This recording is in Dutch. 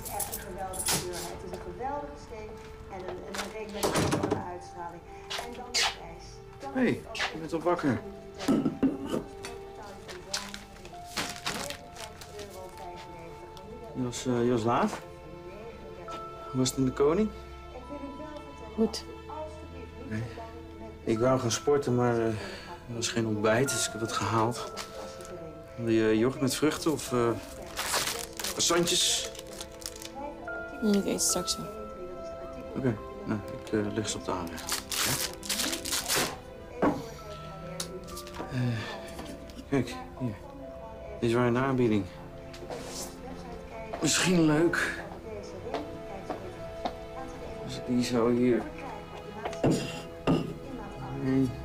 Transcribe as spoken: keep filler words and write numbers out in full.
is echt een geweldige kleur. Het is een geweldige steen en een, een reek met een enorme uitstraling. En dan de prijs. Hé, hey, je bent al wakker. Je was, uh, je was laat. Hoe was het in de Koning? Goed. Nee. Ik wou gaan sporten, maar uh, er was geen ontbijt, dus ik heb het gehaald. Wil je yoghurt met vruchten of uh, croissantjes? Nee, ik eet straks wel. Oké, okay. Nou, ik uh, leg ze op de aanrecht. Ja? Uh, kijk, hier. Dit is waar een aanbieding. Misschien leuk. Als ik die zo hier... Nee.